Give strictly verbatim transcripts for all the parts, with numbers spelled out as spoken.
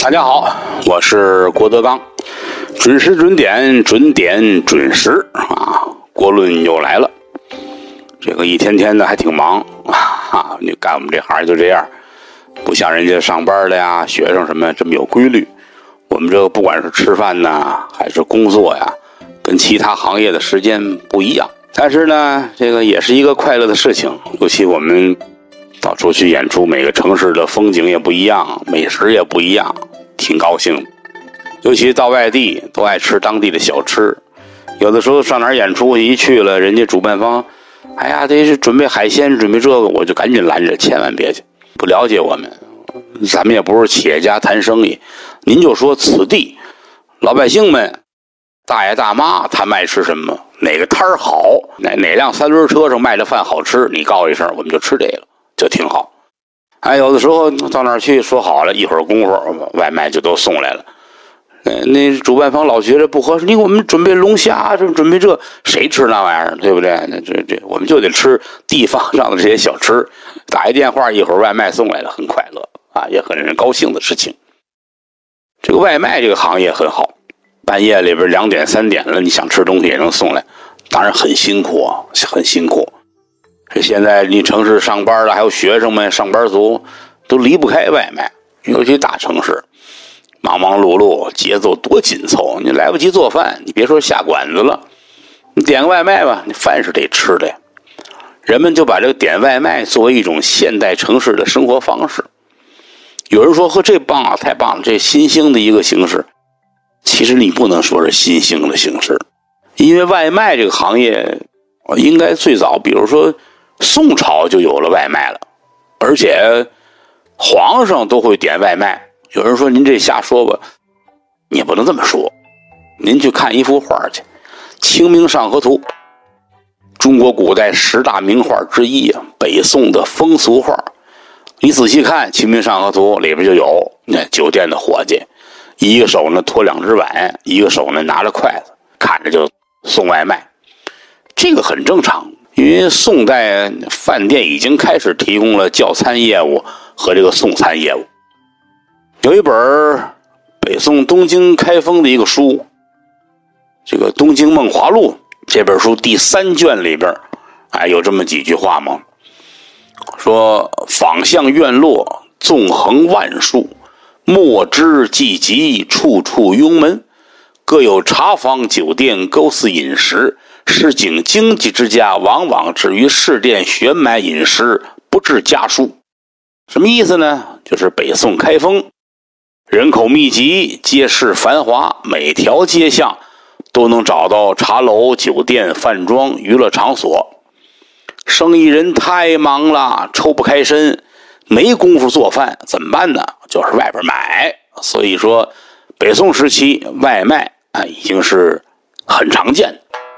大家好，我是郭德纲，准时准点，准点准时啊！郭论又来了，这个一天天的还挺忙啊！你干我们这行就这样，不像人家上班的呀、学生什么这么有规律。我们这个不管是吃饭呐，还是工作呀，跟其他行业的时间不一样。但是呢，这个也是一个快乐的事情，尤其我们到处去演出，每个城市的风景也不一样，美食也不一样，挺高兴。尤其到外地都爱吃当地的小吃，有的时候上哪儿演出一去了，人家主办方哎呀这是准备海鲜准备这个，我就赶紧拦着，千万别去，不了解我们，咱们也不是企业家谈生意。您就说此地老百姓们大爷大妈他们爱吃什么，哪个摊儿好，哪哪辆三轮车上卖的饭好吃，你告一声我们就吃这个，就挺好。哎，有的时候到那儿去说好了，一会儿功夫外卖就都送来了。呃，那主办方老觉得不合适，你我们准备龙虾，这准备这，谁吃那玩意儿，对不对？那这这我们就得吃地方上的这些小吃。打一电话，一会儿外卖送来了，很快乐啊，也很人高兴的事情。这个外卖这个行业很好，半夜里边两点三点了，你想吃东西也能送来，当然很辛苦啊，很辛苦。现在你城市上班的还有学生们上班族都离不开外卖，尤其大城市忙忙碌碌，节奏多紧凑，你来不及做饭，你别说下馆子了，你点个外卖吧，你饭是得吃的呀。人们就把这个点外卖作为一种现代城市的生活方式。有人说呵，这棒啊，太棒了，这新兴的一个形式。其实你不能说是新兴的形式，因为外卖这个行业应该最早比如说宋朝就有了外卖了，而且皇上都会点外卖。有人说您这瞎说吧，你也不能这么说。您去看一幅画去，《清明上河图》，中国古代十大名画之一啊，北宋的风俗画。你仔细看《清明上河图》里边就有那酒店的伙计，一个手呢托两只碗，一个手呢拿着筷子，看着就送外卖。这个很正常，因为宋代饭店已经开始提供了叫餐业务和这个送餐业务。有一本北宋东京开封的一个书，这个《东京梦华录》这本书第三卷里边，哎，有这么几句话吗？说坊巷院落纵横万数，莫之济急，处处拥门，各有茶坊酒店，勾司饮食，市井经济之家，往往至于市店选买饮食，不置家书。什么意思呢？就是北宋开封人口密集，街市繁华，每条街巷都能找到茶楼、酒店、饭庄、娱乐场所。生意人太忙了，抽不开身，没工夫做饭，怎么办呢？就是外边买。所以说北宋时期外卖啊已经是很常见。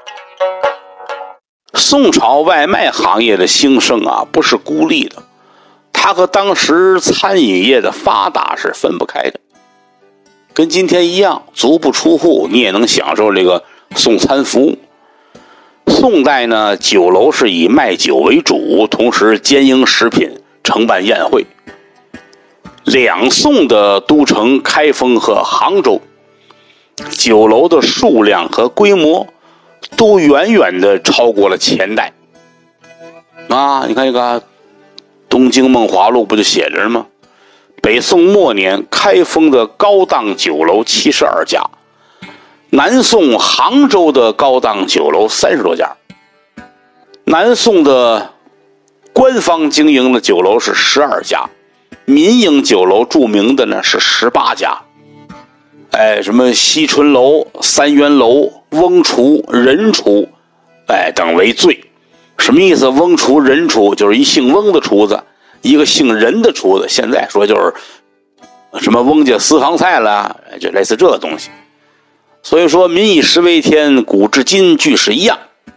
宋朝外卖行业的兴盛啊不是孤立的，它和当时餐饮业的发达是分不开的。跟今天一样，足不出户你也能享受这个送餐服务。宋代呢，酒楼是以卖酒为主，同时兼营食品，承办宴会。两宋的都城开封和杭州，酒楼的数量和规模都远远的超过了前代。啊，你看一个《东京梦华录》不就写着吗？北宋末年开封的高档酒楼七十二家，南宋杭州的高档酒楼三十多家，南宋的官方经营的酒楼是十二家，民营酒楼著名的呢是十八家。哎，什么西春楼、三元楼、翁厨、任厨，哎等为最。什么意思？翁厨、任厨就是一姓翁的厨子，一个姓任的厨子。现在说就是什么翁家私房菜了，就类似这个东西。所以说民以食为天，古至今俱是一样。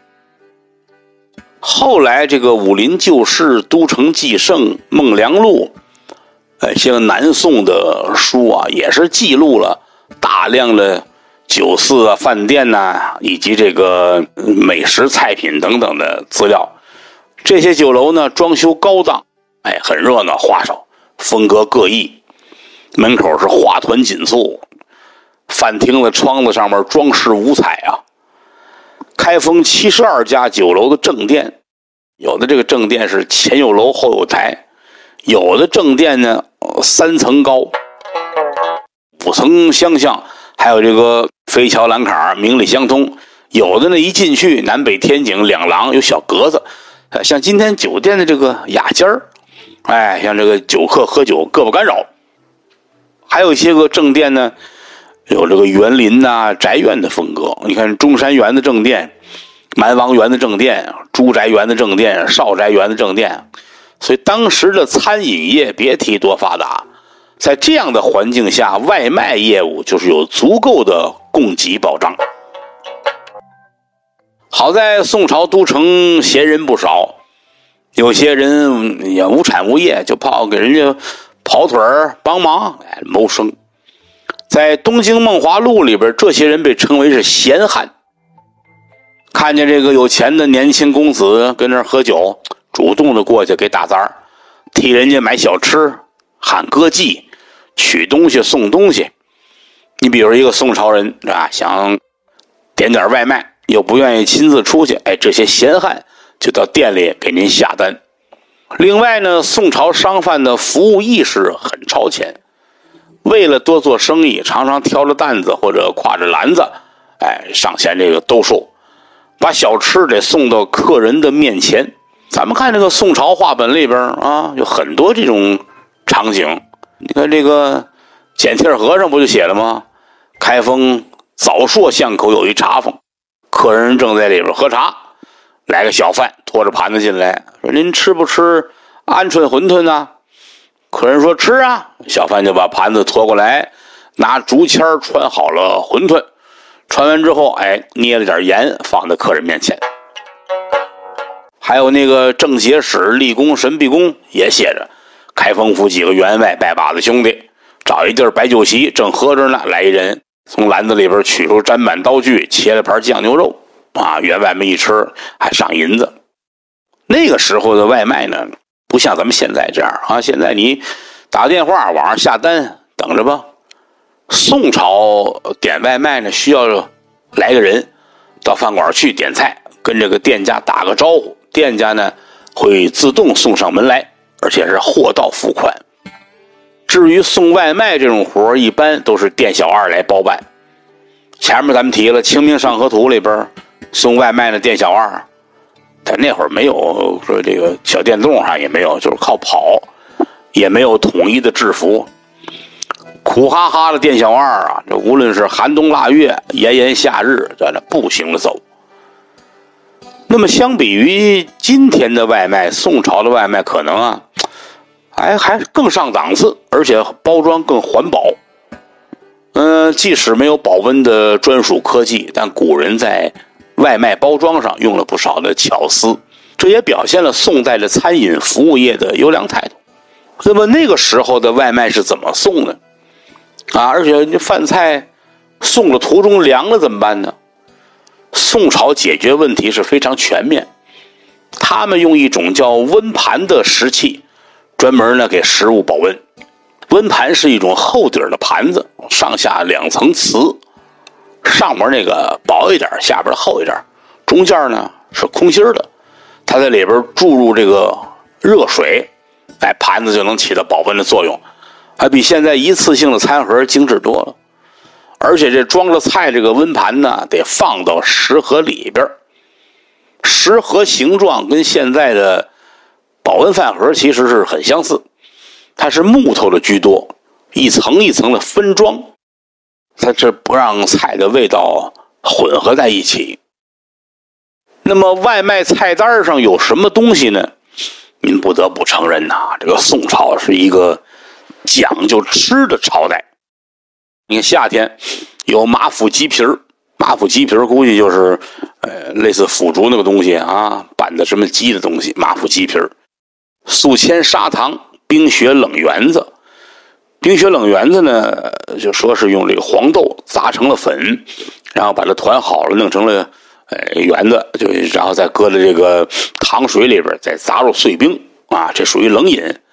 后来这个武林旧事、都城纪胜、孟良录，哎，些个南宋的书啊，也是记录了大量的酒肆啊、饭店呐、啊，以及这个美食菜品等等的资料。这些酒楼呢，装修高档，哎，很热闹花哨，风格各异。 门口是花团锦簇，饭厅的窗子上面装饰五彩啊。开封七十二家酒楼的正殿，有的这个正殿是前有楼后有台，有的正殿呢三层高，五层相向，还有这个飞桥栏杆明里相通。有的呢一进去南北天井两廊有小格子，像今天酒店的这个雅间儿，哎，像这个酒客喝酒各不干扰。还有一些个正殿呢有这个园林呐、啊、宅院的风格。你看中山园的正殿、蛮王园的正殿、朱宅园的正殿、少宅园的正殿，所以当时的餐饮业别提多发达。在这样的环境下，外卖业务就是有足够的供给保障。好在宋朝都城闲人不少，有些人也无产无业，就跑给人家跑腿儿帮忙哎谋生。在东京梦华录里边，这些人被称为是闲汉。看见这个有钱的年轻公子跟那儿喝酒，主动的过去给打杂，替人家买小吃，喊歌妓，取东西送东西。你比如一个宋朝人啊，想点点外卖，又不愿意亲自出去，哎，这些闲汉就到店里给您下单。另外呢，宋朝商贩的服务意识很超前，为了多做生意，常常挑着担子或者挎着篮子，哎，上前这个兜售，把小吃得送到客人的面前。咱们看这个宋朝话本里边啊，有很多这种场景。你看这个剪贴和尚不就写了吗？开封枣朔巷口有一茶坊，客人正在里边喝茶，来个小贩拖着盘子进来，说您吃不吃鹌鹑馄饨啊？客人说吃啊，小贩就把盘子拖过来，拿竹签穿好了馄饨，穿完之后，哎，捏了点盐放在客人面前。还有那个正节使立功神臂功也写着，开封府几个员外拜把子兄弟找一地儿摆酒席，正喝着呢，来一人从篮子里边取出砧板刀具，切了盘酱牛肉啊，员外们一吃还上银子。那个时候的外卖呢，不像咱们现在这样啊，现在你打电话网上下单等着吧。宋朝点外卖呢，需要来个人到饭馆去点菜，跟这个店家打个招呼，店家呢会自动送上门来，而且是货到付款。至于送外卖这种活，一般都是店小二来包办。前面咱们提了《清明上河图》里边送外卖的店小二，但那会儿没有说这个小电动啊，也没有，就是靠跑，也没有统一的制服。苦哈哈的店小二啊，这无论是寒冬腊月、炎炎夏日，在那步行着走。那么相比于今天的外卖，宋朝的外卖可能啊，还还更上档次，而且包装更环保。嗯、呃，即使没有保温的专属科技，但古人在外卖包装上用了不少的巧思，这也表现了宋代的餐饮服务业的优良态度。那么那个时候的外卖是怎么送呢？啊，而且这饭菜送了途中凉了怎么办呢？宋朝解决问题是非常全面，他们用一种叫温盘的食器，专门呢给食物保温。温盘是一种厚底的盘子，上下两层瓷，上面那个薄一点，下边厚一点，中间呢是空心的，它在里边注入这个热水，哎，盘子就能起到保温的作用，还比现在一次性的餐盒精致多了。而且这装着菜这个温盘呢，得放到食盒里边，食盒形状跟现在的保温饭盒其实是很相似，它是木头的居多，一层一层的分装，它这不让菜的味道混合在一起。那么外卖菜单上有什么东西呢？您不得不承认呐、啊，这个宋朝是一个讲究吃的朝代。你看夏天有马腹鸡皮儿，马腹鸡皮儿估计就是呃类似腐竹那个东西啊，拌的什么鸡的东西，马腹鸡皮儿。宿迁砂糖，冰雪冷圆子。冰雪冷圆子呢，就说是用这个黄豆砸成了粉，然后把它团好了，弄成了呃圆子，就然后再搁在这个糖水里边，再砸入碎冰啊，这属于冷饮。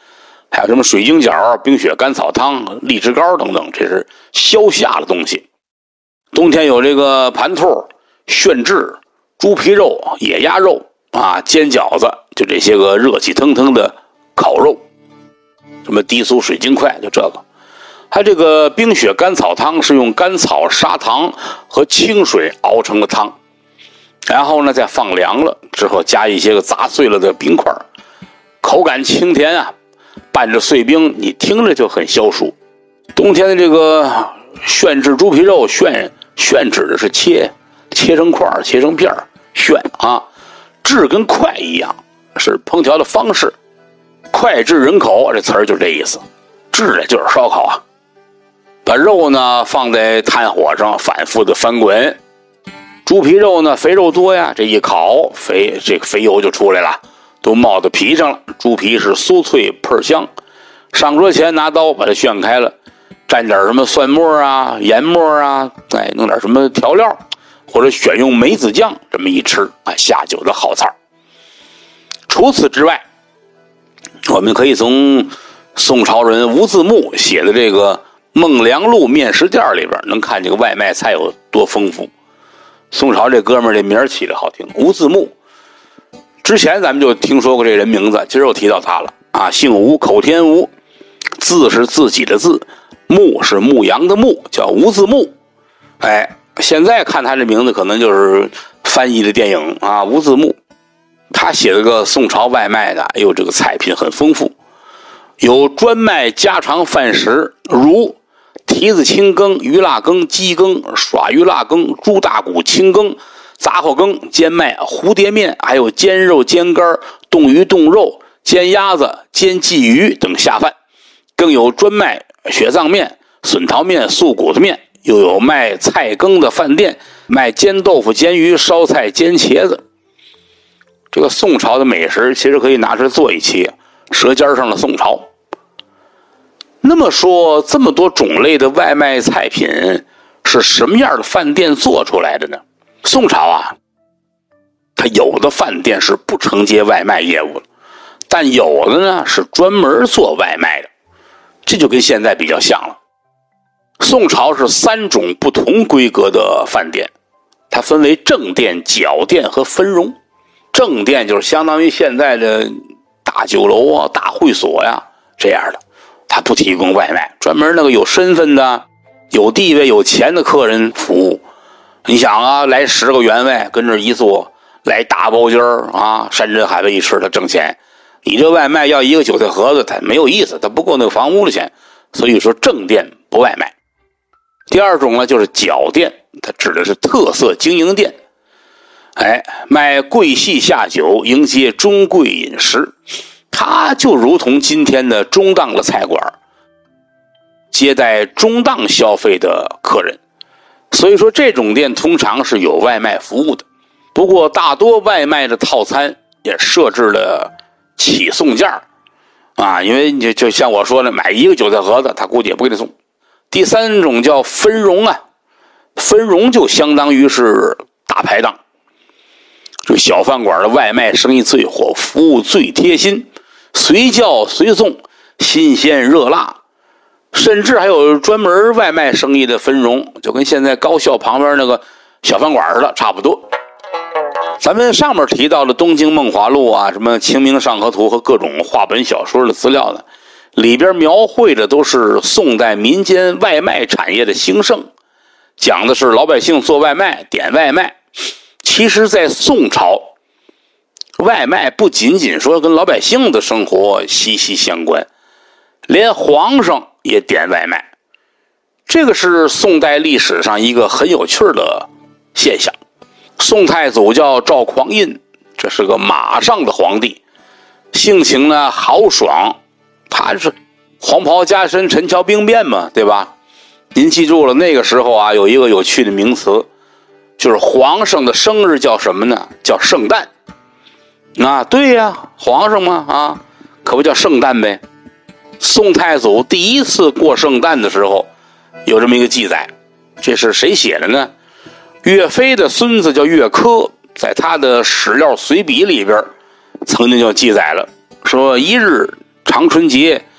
还有什么水晶饺、冰雪甘草汤、荔枝糕等等，这是消夏的东西。冬天有这个盘兔、炫炙、猪皮肉、野鸭肉啊，煎饺子，就这些个热气腾腾的烤肉，什么低酥水晶块，就这个。还这个冰雪甘草汤是用甘草、砂糖和清水熬成的汤，然后呢再放凉了之后加一些个砸碎了的冰块，口感清甜啊，拌着碎冰，你听着就很消暑。冬天的这个炫炙猪皮肉，炫炫指的是切切成块切成片炫啊，炙跟快一样，是烹调的方式，脍炙人口，这词儿就这意思，炙的就是烧烤啊。把肉呢放在炭火上反复的翻滚，猪皮肉呢肥肉多呀，这一烤肥这个肥油就出来了，都冒到皮上了，猪皮是酥脆喷香。上桌前拿刀把它炫开了，蘸点什么蒜末啊、盐末啊，哎，弄点什么调料，或者选用梅子酱，这么一吃啊，下酒的好菜。除此之外，我们可以从宋朝人吴自牧写的这个孟良禄面食店里边能看这个外卖菜有多丰富。宋朝这哥们儿这名起的好听，吴自牧。之前咱们就听说过这人名字，今儿又提到他了啊，姓吴，口天吴，字是自己的字，牧是牧羊的牧，叫吴自牧。哎，现在看他这名字可能就是翻译的电影啊，吴自牧。他写了个宋朝外卖的，哎呦，这个菜品很丰富，有专卖家常饭食，如蹄子青羹、鱼辣羹、鸡羹、耍鱼辣羹、猪大骨青羹、杂货羹、煎麦、蝴蝶面，还有煎肉、煎肝、冻鱼、冻肉、煎鸭子、煎鲫鱼等下饭，更有专卖血藏面、笋桃面、素骨头面，又有卖菜羹的饭店，卖煎豆腐、煎鱼、烧菜、煎茄子。这个宋朝的美食其实可以拿出来做一期舌尖上的宋朝。那么说，这么多种类的外卖菜品是什么样的饭店做出来的呢？宋朝啊，它有的饭店是不承接外卖业务的，但有的呢是专门做外卖的，这就跟现在比较像了。宋朝是三种不同规格的饭店，它分为正店、角店和分荣。正店就是相当于现在的大酒楼啊、大会所呀这样的，他不提供外卖，专门那个有身份的、有地位、有钱的客人服务。你想啊，来十个员外跟这一坐，来大包间啊，山珍海味一吃，他挣钱。你这外卖要一个韭菜盒子，他没有意思，他不够那个房屋的钱。所以说正店不外卖。第二种呢，就是角店，它指的是特色经营店。哎，卖贵细下酒，迎接中贵饮食，它就如同今天的中档的菜馆，接待中档消费的客人。所以说这种店通常是有外卖服务的，不过大多外卖的套餐也设置了起送价啊，因为你就像我说的，买一个韭菜盒子他估计也不给你送。第三种叫分荣啊，分荣就相当于是大排档，这小饭馆的外卖生意最火，服务最贴心，随叫随送，新鲜热辣，甚至还有专门外卖生意的分荣，就跟现在高校旁边那个小饭馆似的差不多。咱们上面提到的东京梦华录啊，什么清明上河图和各种话本小说的资料呢，里边描绘的都是宋代民间外卖产业的兴盛，讲的是老百姓做外卖点外卖。其实在宋朝，外卖不仅仅说跟老百姓的生活息息相关，连皇上也点外卖，这个是宋代历史上一个很有趣的现象。宋太祖叫赵匡胤，这是个马上的皇帝，性情呢豪爽，他是黄袍加身陈桥兵变嘛，对吧？您记住了，那个时候啊有一个有趣的名词，就是皇上的生日叫什么呢？叫圣诞啊，对呀，皇上嘛啊，可不叫圣诞呗。宋太祖第一次过圣诞的时候有这么一个记载，这是谁写的呢？岳飞的孙子叫岳珂，在他的史料随笔里边曾经就记载了，说一日长春节，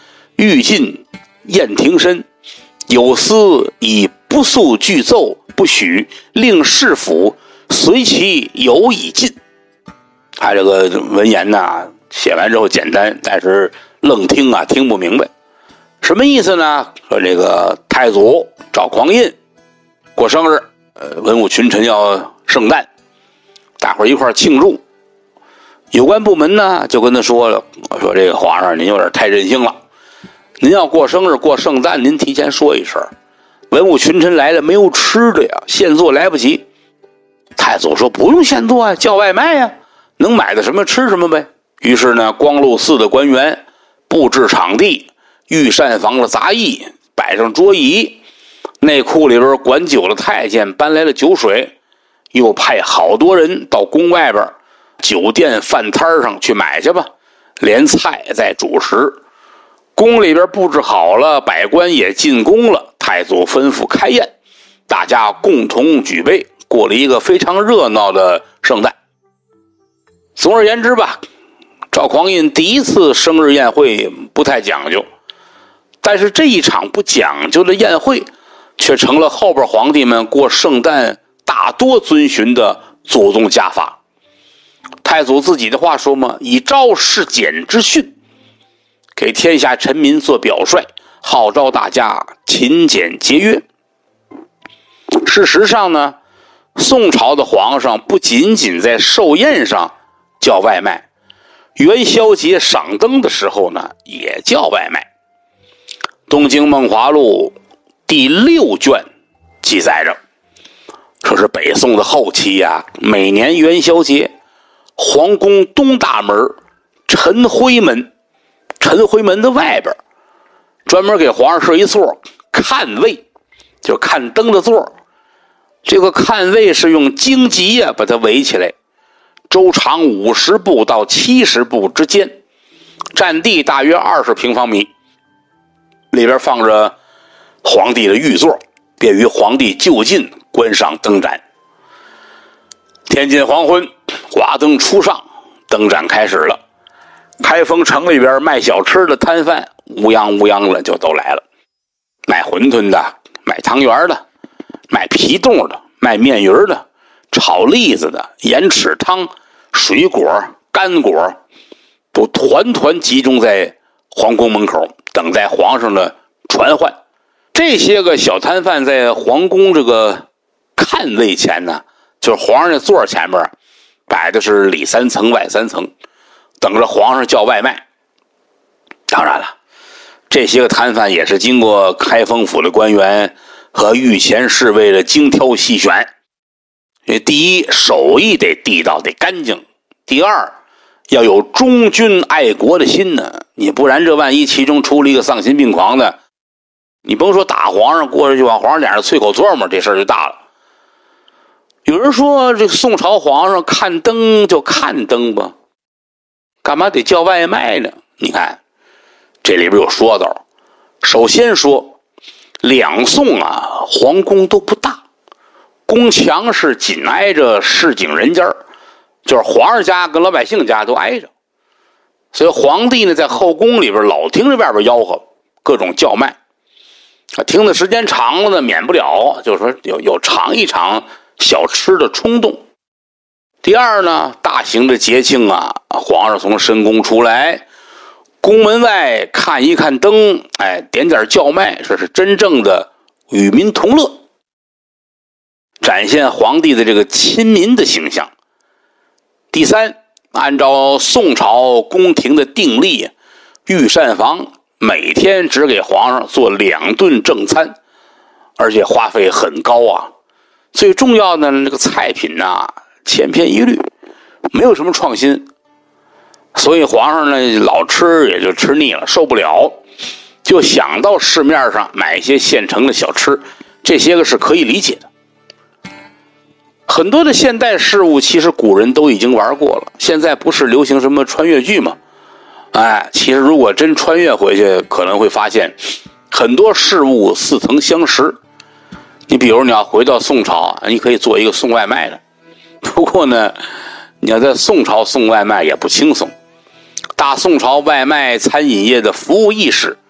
欲尽宴庭身，有司以不速具奏，不许令市府随其有以尽。他这个文言呢，写完之后简单，但是愣听啊听不明白，什么意思呢？说这个太祖赵匡胤过生日，呃，文武群臣要圣诞，大伙儿一块儿庆祝。有关部门呢就跟他说了，说这个皇上您有点太任性了，您要过生日过圣诞，您提前说一声，文武群臣来了没有吃的呀，现做来不及。太祖说不用现做啊，叫外卖呀，能买的什么吃什么呗。于是呢，光禄寺的官员布置场地，御膳房的杂役摆上桌椅，内库里边管酒的太监搬来了酒水，又派好多人到宫外边酒店饭摊上去买去吧，连菜在主食。宫里边布置好了，百官也进宫了，太祖吩咐开宴，大家共同举杯，过了一个非常热闹的圣诞。总而言之吧，赵匡胤第一次生日宴会不太讲究，但是这一场不讲究的宴会却成了后边皇帝们过圣诞大多遵循的祖宗家法。太祖自己的话说嘛，以昭示简之训，给天下臣民做表率，号召大家勤俭节约。事实上呢，宋朝的皇上不仅仅在寿宴上叫外卖，元宵节赏灯的时候呢也叫外卖。东京梦华录第六卷记载着，说是北宋的后期呀、啊，每年元宵节，皇宫东大门晨晖门，晨晖门的外边专门给皇上设一座看位，就看灯的座。这个看位是用荆棘呀、啊、把它围起来，周长五十步到七十步之间，占地大约二十平方米，里边放着皇帝的御座，便于皇帝就近观赏灯展。天近黄昏，华灯初上，灯展开始了。开封城里边卖小吃的摊贩乌泱乌泱的就都来了，卖馄饨的，卖汤圆的，卖皮冻的，卖面鱼的，炒栗子的，盐豉汤，水果干果都团团集中在皇宫门口，等待皇上的传唤。这些个小摊贩在皇宫这个看位前呢，就是皇上的座前面摆的是里三层外三层，等着皇上叫外卖。当然了，这些个摊贩也是经过开封府的官员和御前侍卫的精挑细选。第一，手艺得地道得干净；第二，要有忠君爱国的心呢，你不然这万一其中出了一个丧心病狂的，你甭说打皇上，过去就往皇上脸上啐口唾沫，这事儿就大了。有人说这宋朝皇上看灯就看灯吧，干嘛得叫外卖呢？你看这里边有说道。首先说两宋啊，皇宫都不大，宫墙是紧挨着市井人家，就是皇上家跟老百姓家都挨着，所以皇帝呢在后宫里边老听着外边吆喝各种叫卖，听的时间长了呢，免不了就是说有有尝一尝小吃的冲动。第二呢，大型的节庆啊，皇上从深宫出来，宫门外看一看灯，哎，点点叫卖，这是真正的与民同乐，展现皇帝的这个亲民的形象。第三，按照宋朝宫廷的定例，御膳房每天只给皇上做两顿正餐，而且花费很高啊。最重要的这个菜品啊，千篇一律，没有什么创新，所以皇上呢老吃也就吃腻了，受不了，就想到市面上买一些现成的小吃，这些个是可以理解的。很多的现代事物其实古人都已经玩过了，现在不是流行什么穿越剧吗？哎，其实如果真穿越回去，可能会发现很多事物似曾相识。你比如你要回到宋朝，你可以做一个送外卖的，不过呢你要在宋朝送外卖也不轻松。大宋朝外卖餐饮业的服务意识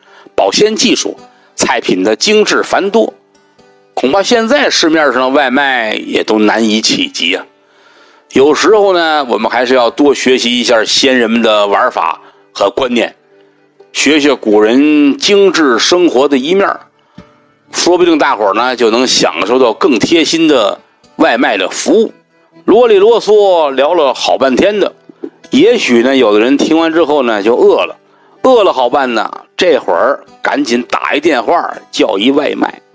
保鲜技术，菜品的精致繁多，恐怕现在市面上的外卖也都难以企及啊。有时候呢，我们还是要多学习一下先人们的玩法和观念，学学古人精致生活的一面，说不定大伙儿呢就能享受到更贴心的外卖的服务。啰里啰嗦聊了好半天的，也许呢有的人听完之后呢就饿了，饿了好办呢，这会儿赶紧打一电话叫一外卖。